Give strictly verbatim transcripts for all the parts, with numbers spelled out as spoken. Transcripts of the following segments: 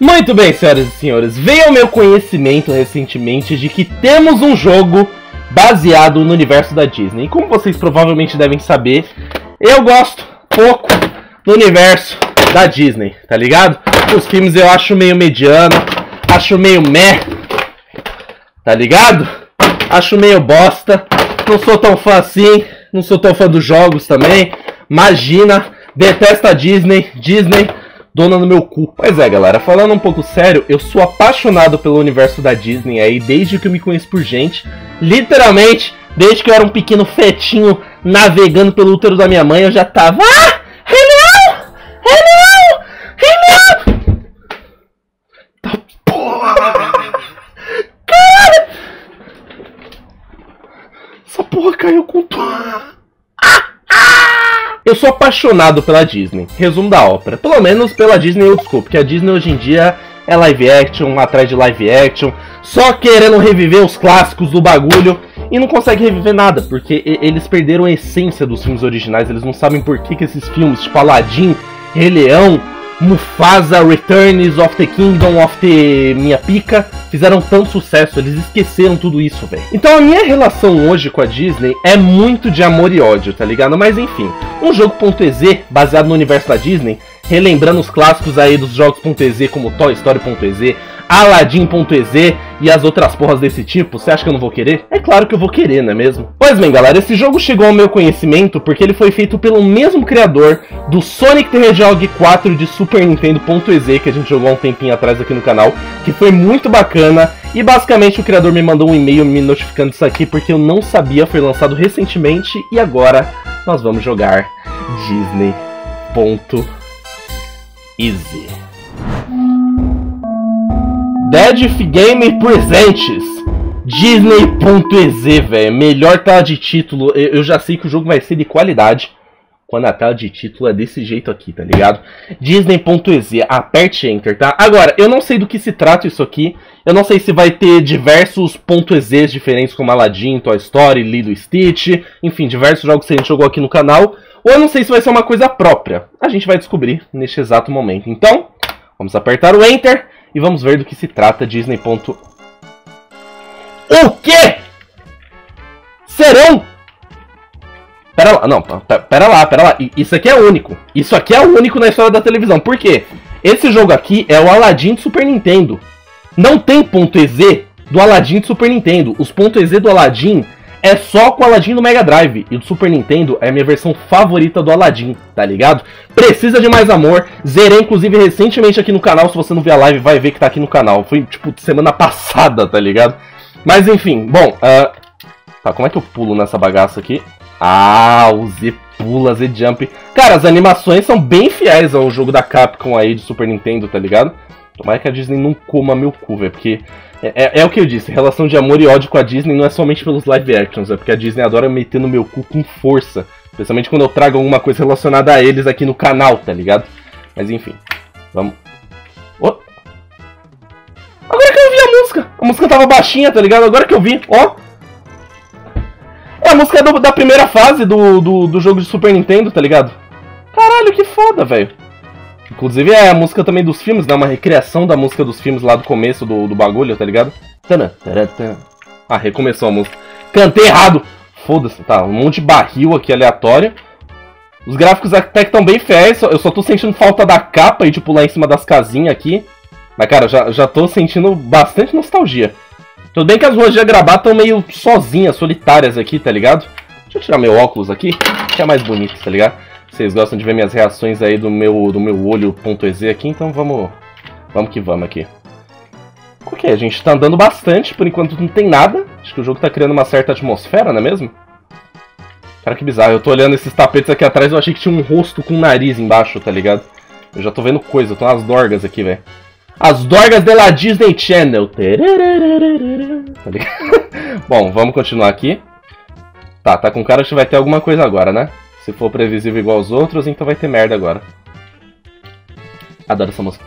Muito bem, senhoras e senhores, veio ao meu conhecimento recentemente de que temos um jogo baseado no universo da Disney. E como vocês provavelmente devem saber, eu gosto pouco do universo da Disney, tá ligado? Os filmes eu acho meio mediano, acho meio meh, tá ligado? Acho meio bosta, não sou tão fã assim, não sou tão fã dos jogos também. Imagina, detesto a Disney, Disney... dona no meu cu. Pois é, galera, falando um pouco sério, eu sou apaixonado pelo universo da Disney aí desde que eu me conheço por gente. Literalmente, desde que eu era um pequeno fetinho navegando pelo útero da minha mãe, eu já tava... Ah! Rei Leão! Rei Leão! Rei Leão! Tá porra! Cara! Essa porra caiu com tudo. Eu sou apaixonado pela Disney, resumo da ópera, pelo menos pela Disney Old School, porque a Disney hoje em dia é live action, atrás de live action, só querendo reviver os clássicos do bagulho e não consegue reviver nada, porque eles perderam a essência dos filmes originais, eles não sabem por que, que esses filmes, tipo Aladdin, Rei Leão, Mufasa, Returns of the Kingdom of the Minha Pica, fizeram tanto sucesso, eles esqueceram tudo isso, velho. Então a minha relação hoje com a Disney é muito de amor e ódio, tá ligado? Mas enfim, um jogo .ez baseado no universo da Disney, relembrando os clássicos aí dos jogos .ez como Toy Story .ez, Aladdin.ez e as outras porras desse tipo, você acha que eu não vou querer? É claro que eu vou querer, não é mesmo? Pois bem, galera, esse jogo chegou ao meu conhecimento porque ele foi feito pelo mesmo criador do Sonic the Hedgehog quatro de Super Nintendo.ez, que a gente jogou há um tempinho atrás aqui no canal, que foi muito bacana, e basicamente o criador me mandou um e-mail me notificando isso aqui porque eu não sabia, foi lançado recentemente, e agora nós vamos jogar Disney.ez. Deadif Game Presents Disney.ez, velho. Melhor tela de título. Eu já sei que o jogo vai ser de qualidade quando a tela de título é desse jeito aqui, tá ligado? Disney.ez, aperte Enter, tá? Agora, eu não sei do que se trata isso aqui. Eu não sei se vai ter diversos .ez diferentes como Aladdin, Toy Story, Lilo e Stitch. Enfim, diversos jogos que a gente jogou aqui no canal. Ou eu não sei se vai ser uma coisa própria. A gente vai descobrir neste exato momento. Então, vamos apertar o Enter e vamos ver do que se trata Disney. O quê? Serão? Pera lá, não, pera lá, pera lá. Isso aqui é único. Isso aqui é o único na história da televisão. Por quê? Esse jogo aqui é o Aladdin de Super Nintendo. Não tem .ez do Aladdin de Super Nintendo. Os .ez do Aladdin é só com o Aladdin do Mega Drive. E do Super Nintendo é a minha versão favorita do Aladdin, tá ligado? Precisa de mais amor. Zerei, inclusive, recentemente aqui no canal. Se você não viu a live, vai ver que tá aqui no canal. Foi, tipo, semana passada, tá ligado? Mas, enfim, bom... Uh... Tá, como é que eu pulo nessa bagaça aqui? Ah, o Z pula, Z jump. Cara, as animações são bem fiéis ao jogo da Capcom aí de Super Nintendo, tá ligado? Tomara que a Disney não coma meu cu, velho, porque... É, é, é o que eu disse, relação de amor e ódio com a Disney não é somente pelos live actions, é porque a Disney adora meter no meu cu com força. Especialmente quando eu trago alguma coisa relacionada a eles aqui no canal, tá ligado? Mas enfim, vamos... Oh. Agora que eu vi a música! A música tava baixinha, tá ligado? Agora que eu vi, ó! É a música do, da primeira fase do, do, do jogo de Super Nintendo, tá ligado? Caralho, que foda, velho! Inclusive é a música também dos filmes, né? Uma recriação da música dos filmes lá do começo do, do bagulho, tá ligado? Ah, recomeçou a música. Cantei errado! Foda-se, tá. Um monte de barril aqui aleatório. Os gráficos até que estão bem fiéis. Eu só tô sentindo falta da capa e de pular em cima das casinhas aqui. Mas, cara, já, já tô sentindo bastante nostalgia. Tudo bem que as ruas de Agrabah estão meio sozinhas, solitárias aqui, tá ligado? Deixa eu tirar meu óculos aqui, que é mais bonito, tá ligado? Vocês gostam de ver minhas reações aí do meu, do meu olho.ez aqui, então vamos, vamos que vamos aqui. Ok, a gente tá andando bastante, por enquanto não tem nada. Acho que o jogo tá criando uma certa atmosfera, não é mesmo? Cara, que bizarro, eu tô olhando esses tapetes aqui atrás, eu achei que tinha um rosto com um nariz embaixo, tá ligado? Eu já tô vendo coisa, eu tô nas dorgas aqui, velho. As dorgas da Disney Channel. Tá ligado? Bom, vamos continuar aqui. Tá, tá com cara que vai ter alguma coisa agora, né? Se for previsível igual aos outros, então vai ter merda agora. Adoro essa música.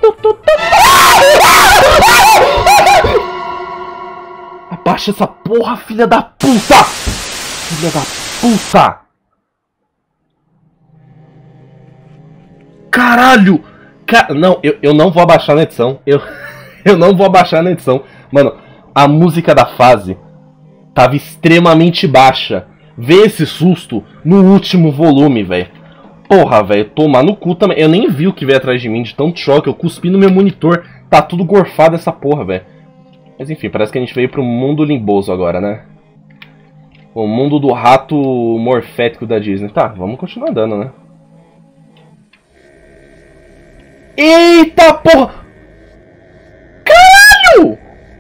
Abaixa essa porra, filha da puta! Filha da puta! Caralho! Ca... Não, eu, eu não vou abaixar na edição. Eu, eu não vou abaixar na edição. Mano, a música da fase tava extremamente baixa. Vê esse susto no último volume, velho. Porra, velho, tomar no cu também. Eu nem vi o que veio atrás de mim, de tanto choque. Eu cuspi no meu monitor. Tá tudo gorfado essa porra, velho. Mas enfim, parece que a gente veio pro mundo limboso agora, né? O mundo do rato morfético da Disney. Tá, vamos continuar andando, né? Eita porra! Caralho!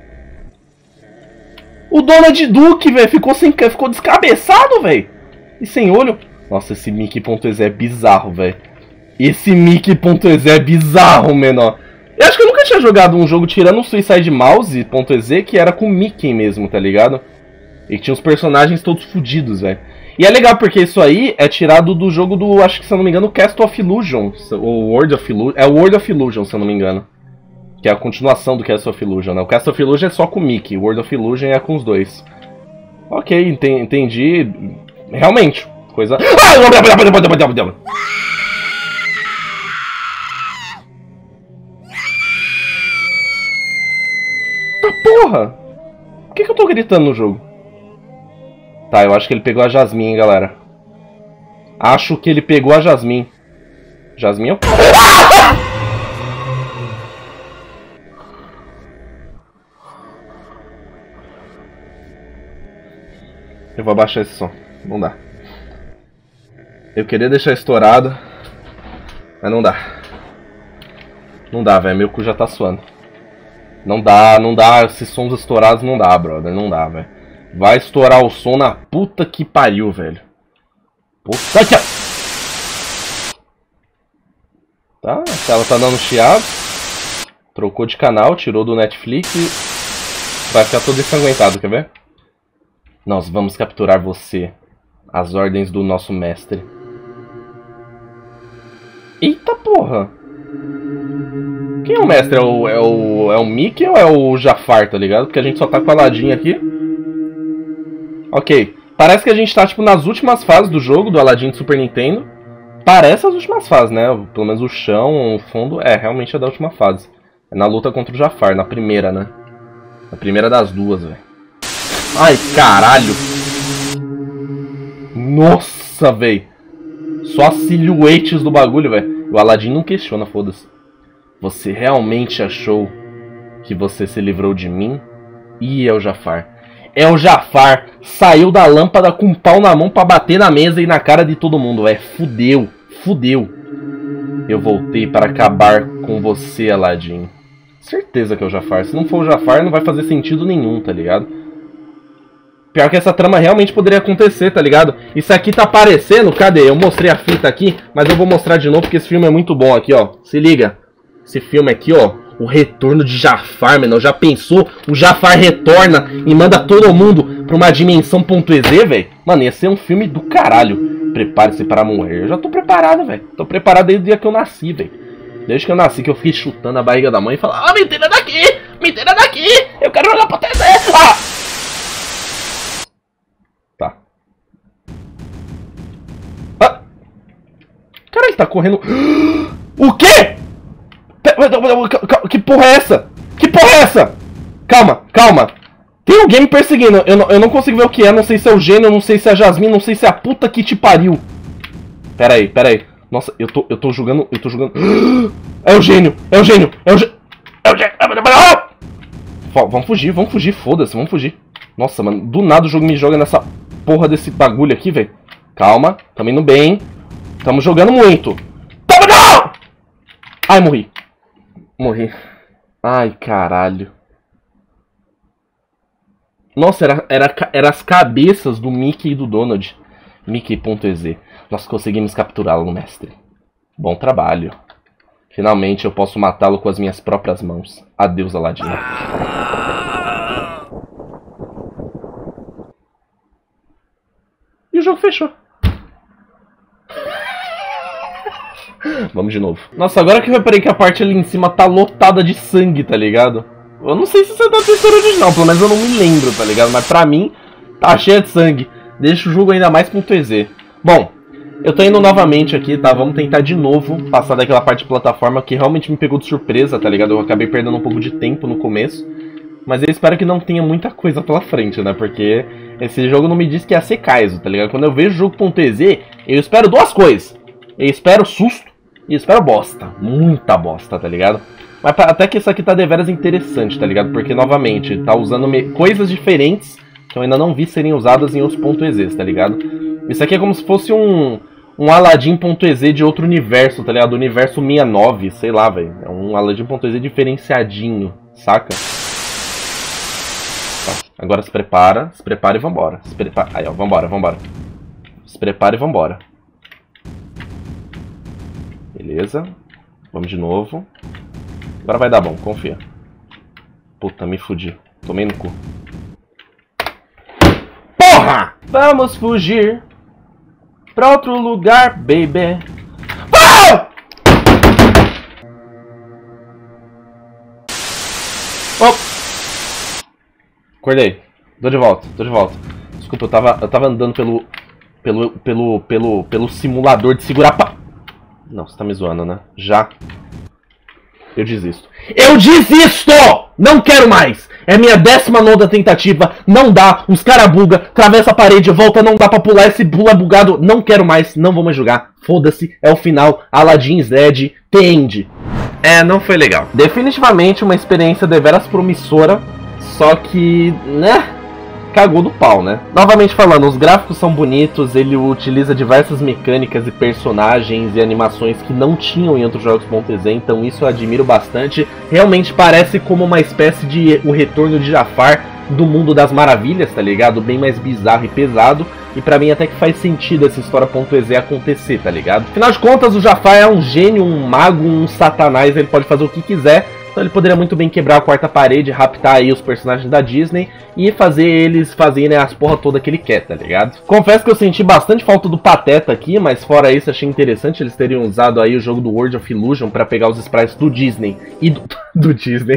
O Donald Duck, velho, ficou, sem... ficou descabeçado, velho. E sem olho. Nossa, esse Mickey.exe é bizarro, velho. Esse Mickey.exe é bizarro, menor. Eu acho que eu nunca tinha jogado um jogo tirando o Suicide Mouse.exe que era com o Mickey mesmo, tá ligado? E que tinha os personagens todos fodidos, velho. E é legal porque isso aí é tirado do jogo do, acho que se eu não me engano, Castle of Illusion. Ou World of Illusion. É o World of Illusion, se eu não me engano. Que é a continuação do Castle of Illusion, né? O Castle of Illusion é só com o Mickey, o World of Illusion é com os dois. Ok, entendi. Realmente, coisa... Ah! Tá porra! Por que, que eu tô gritando no jogo? Tá, eu acho que ele pegou a Jasmine, hein, galera. Acho que ele pegou a Jasmine. Jasmine é o... Eu vou abaixar esse som. Não dá. Eu queria deixar estourado, mas não dá. Não dá, velho. Meu cu já tá suando. Não dá, não dá. Esses sons estourados não dá, brother. Não dá, velho. Vai estourar o som na puta que pariu, velho. Puta que... Tá, a tela tá dando chiado. Trocou de canal, tirou do Netflix. Vai ficar todo ensanguentado, quer ver? Nós vamos capturar você. As ordens do nosso mestre. Eita porra! Quem é o mestre? É o, é o, é o Mickey ou é o Jafar, tá ligado? Porque a gente só tá com a Aladdin aqui. Ok. Parece que a gente tá tipo nas últimas fases do jogo, do Aladdin de Super Nintendo. Parece as últimas fases, né? Pelo menos o chão, o fundo, é, realmente é da última fase. É na luta contra o Jafar, na primeira, né? Na primeira das duas, velho. Ai, caralho! Nossa, velho! Só as silhuetes do bagulho, velho. O Aladdin não questiona, foda-se. Você realmente achou que você se livrou de mim? E é o Jafar. É o Jafar. Saiu da lâmpada com um pau na mão pra bater na mesa e na cara de todo mundo. É, fudeu. Fudeu. Eu voltei para acabar com você, Aladdin. Certeza que é o Jafar. Se não for o Jafar, não vai fazer sentido nenhum, tá ligado? Pior que essa trama realmente poderia acontecer, tá ligado? Isso aqui tá aparecendo, cadê? Eu mostrei a fita aqui, mas eu vou mostrar de novo porque esse filme é muito bom aqui, ó. Se liga. Esse filme aqui, ó. O retorno de Jafar, mano. Já pensou? O Jafar retorna e manda todo mundo pra uma dimensão.exe, velho. Mano, ia ser um filme do caralho. Prepare-se para morrer. Eu já tô preparado, velho. Tô preparado desde o dia que eu nasci, velho. Desde que eu nasci, que eu fiquei chutando a barriga da mãe e falando: ah, me tira daqui! Me tira daqui! Eu quero jogar pra T V! Ah! Tá. Ah! Cara, ele tá correndo... O quê? Que porra é essa? Que porra é essa? Calma, calma. Tem alguém me perseguindo. Eu não, eu não consigo ver o que é. Não sei se é o Gênio, não sei se é a Jasmine, não sei se é a puta que te pariu. Pera aí, pera aí. Nossa, eu tô, eu tô jogando, eu tô jogando... É o Gênio, é o Gênio, é o Gênio. É o Gênio. Ah! Vamos fugir, vamos fugir, foda-se, vamos fugir. Nossa, mano, do nada o jogo me joga nessa porra desse bagulho aqui, velho. Calma, tamo indo bem. Tamo jogando muito. Tamo não! Ai, morri. Morri. Ai, caralho. Nossa, era, era, era as cabeças do Mickey e do Donald. Mickey.exe. Nós conseguimos capturá-lo, mestre. Bom trabalho. Finalmente eu posso matá-lo com as minhas próprias mãos. Adeus, Aladdin. E o jogo fechou. Vamos de novo. Nossa, agora que eu reparei que a parte ali em cima tá lotada de sangue, tá ligado? Eu não sei se isso é da textura original, pelo menos eu não me lembro, tá ligado? Mas pra mim, tá cheia de sangue. Deixa o jogo ainda mais .exe. Bom, Eu tô indo novamente aqui, tá? Vamos tentar de novo passar daquela parte de plataforma que realmente me pegou de surpresa, tá ligado? Eu acabei perdendo um pouco de tempo no começo. Mas eu espero que não tenha muita coisa pela frente, né? Porque esse jogo não me disse que ia ser Kaizo, tá ligado? Quando eu vejo jogo.ez, eu espero duas coisas. Eu espero susto e eu espero bosta. Muita bosta, tá ligado? Mas até que isso aqui tá deveras interessante, tá ligado? Porque, novamente, tá usando coisas diferentes que eu ainda não vi serem usadas em outros .ez, tá ligado? Isso aqui é como se fosse um... um Aladdin.ez de outro universo, tá ligado? Do universo sessenta e nove, sei lá, velho. É um Aladdin.ez diferenciadinho, saca? Tá. Agora se prepara, se prepara e vambora. Se prepara... Aí, ó, vambora, vambora. Se prepara e vambora. Beleza. Vamos de novo. Agora vai dar bom, confia. Puta, me fudi. Tomei no cu. Porra! Vamos fugir pra outro lugar, baby. Ah! Oh! Acordei. Tô de volta, tô de volta. Desculpa, eu tava, eu tava andando pelo, pelo, pelo, pelo, pelo simulador de segurar pa... Não, você tá me zoando, né? Já. Eu desisto. Eu desisto! Não quero mais! É minha décima nona tentativa, não dá, os cara buga, atravessa a parede, volta, não dá pra pular, esse pula bugado, não quero mais, não vou mais jogar, foda-se, é o final, Aladdin is dead, the end. É, não foi legal. Definitivamente uma experiência deveras promissora, só que, né, cagou do pau, né? Novamente falando, os gráficos são bonitos, ele utiliza diversas mecânicas e personagens e animações que não tinham em outros jogos.ez, então isso eu admiro bastante. Realmente parece como uma espécie de o retorno de Jafar do mundo das maravilhas, tá ligado? Bem mais bizarro e pesado, e pra mim até que faz sentido essa história.ez acontecer, tá ligado? Afinal de contas, o Jafar é um gênio, um mago, um satanás, ele pode fazer o que quiser. Então ele poderia muito bem quebrar a quarta parede, raptar aí os personagens da Disney e fazer eles fazerem as porra toda que ele quer, tá ligado? Confesso que eu senti bastante falta do Pateta aqui, mas fora isso achei interessante eles terem usado aí o jogo do World of Illusion pra pegar os sprites do Disney e do, do Disney,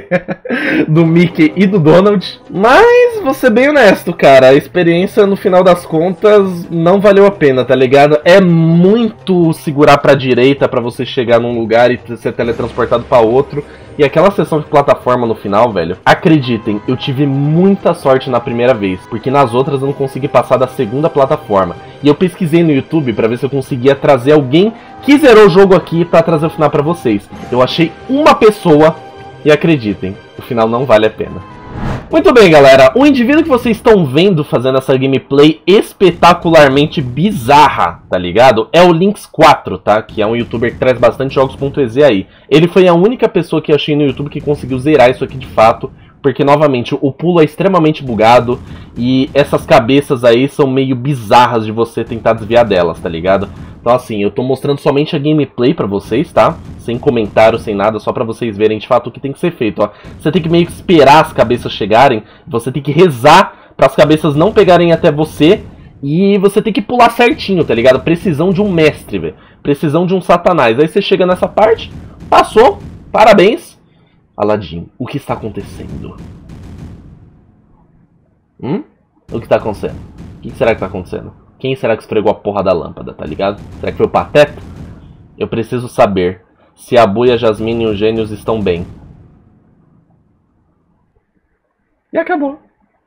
do Mickey e do Donald. Mas vou ser bem honesto, cara, a experiência no final das contas não valeu a pena, tá ligado? É muito segurar pra direita pra você chegar num lugar e ser teletransportado pra outro. E aquela sessão de plataforma no final, velho, acreditem, eu tive muita sorte na primeira vez, porque nas outras eu não consegui passar da segunda plataforma. E eu pesquisei no YouTube pra ver se eu conseguia trazer alguém que zerou o jogo aqui pra trazer o final pra vocês. Eu achei uma pessoa e acreditem, o final não vale a pena. Muito bem, galera, o indivíduo que vocês estão vendo fazendo essa gameplay espetacularmente bizarra, tá ligado? É o Lynx quatro, tá? Que é um youtuber que traz bastante jogos.ez aí. Ele foi a única pessoa que eu achei no YouTube que conseguiu zerar isso aqui de fato, porque, novamente, o pulo é extremamente bugado e essas cabeças aí são meio bizarras de você tentar desviar delas, tá ligado? Então, assim, eu tô mostrando somente a gameplay pra vocês, tá? Sem comentário, sem nada, só pra vocês verem de fato o que tem que ser feito, ó. Você tem que meio que esperar as cabeças chegarem, você tem que rezar para as cabeças não pegarem até você e você tem que pular certinho, tá ligado? Precisão de um mestre, velho. Precisão de um satanás. Aí você chega nessa parte, passou, parabéns. Aladdin, o que está acontecendo? Hum? O que está acontecendo? O que será que está acontecendo? Quem será que esfregou a porra da lâmpada, tá ligado? Será que foi o Pateta? Eu preciso saber se a Boo, a Jasmine e os gênios estão bem. E acabou.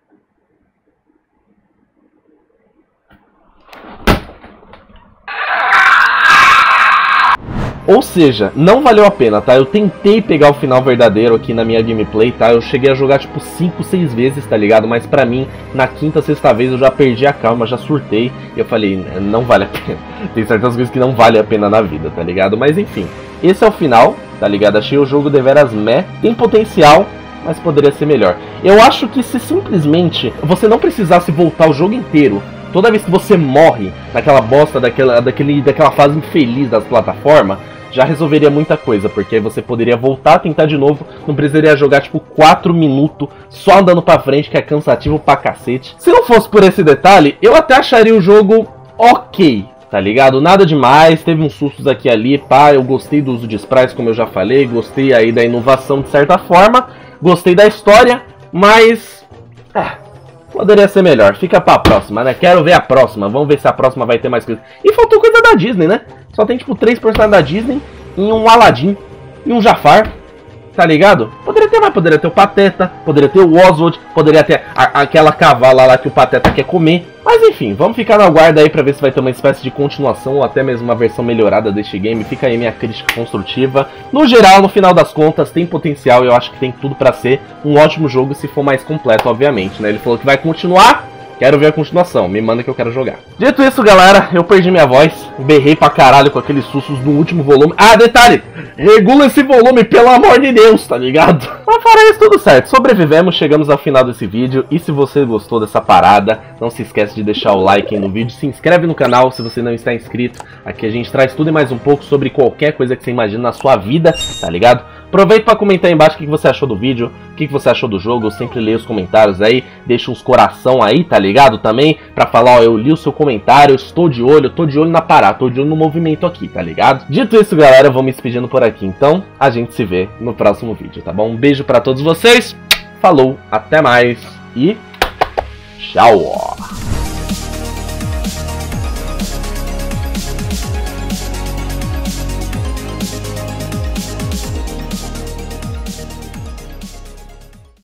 Ou seja, não valeu a pena, tá? Eu tentei pegar o final verdadeiro aqui na minha gameplay, tá? Eu cheguei a jogar tipo cinco, seis vezes, tá ligado? Mas pra mim, na quinta, sexta vez eu já perdi a calma, já surtei. E eu falei, não vale a pena. Tem certas coisas que não vale a pena na vida, tá ligado? Mas enfim, esse é o final, tá ligado? Achei o jogo deveras meh. Tem potencial, mas poderia ser melhor. Eu acho que se simplesmente você não precisasse voltar o jogo inteiro, toda vez que você morre naquela bosta, daquela, daquele, daquela fase infeliz das plataformas, já resolveria muita coisa, porque você poderia voltar a tentar de novo, não precisaria jogar tipo quatro minutos só andando pra frente, que é cansativo pra cacete. Se não fosse por esse detalhe, eu até acharia o jogo ok, tá ligado? Nada demais, teve uns sustos aqui e ali, pá, eu gostei do uso de sprites, como eu já falei, gostei aí da inovação de certa forma, gostei da história, mas... Ah, Poderia ser melhor. Fica pra próxima, né? Quero ver a próxima. Vamos ver se a próxima vai ter mais coisa. E faltou coisa da Disney, né? Só tem, tipo, três personagens da Disney e um Aladdin e um Jafar. Tá ligado? Poderia ter mais. Poderia ter o Pateta. Poderia ter o Oswald. Poderia ter a, aquela cavala lá que o Pateta quer comer. Mas enfim, vamos ficar na guarda aí pra ver se vai ter uma espécie de continuação ou até mesmo uma versão melhorada deste game. Fica aí minha crítica construtiva. No geral, no final das contas, tem potencial e eu acho que tem tudo pra ser um ótimo jogo se for mais completo, obviamente, né? Ele falou que vai continuar. Quero ver a continuação, me manda que eu quero jogar. Dito isso, galera, eu perdi minha voz. Berrei pra caralho com aqueles sussos no último volume. Ah, detalhe! Regula esse volume, pelo amor de Deus, tá ligado? Mas fora isso, tudo certo. Sobrevivemos, chegamos ao final desse vídeo. E se você gostou dessa parada, não se esquece de deixar o like aí no vídeo. Se inscreve no canal se você não está inscrito. Aqui a gente traz tudo e mais um pouco sobre qualquer coisa que você imagina na sua vida, tá ligado? Aproveita para comentar aí embaixo o que você achou do vídeo, o que você achou do jogo. Eu sempre leio os comentários aí, deixa uns coração aí, tá ligado? Também pra falar, ó, eu li o seu comentário, estou de olho, tô de olho na parada, tô de olho no movimento aqui, tá ligado? Dito isso, galera, eu vou me despedindo por aqui, então a gente se vê no próximo vídeo, tá bom? Um beijo pra todos vocês, falou, até mais e tchau!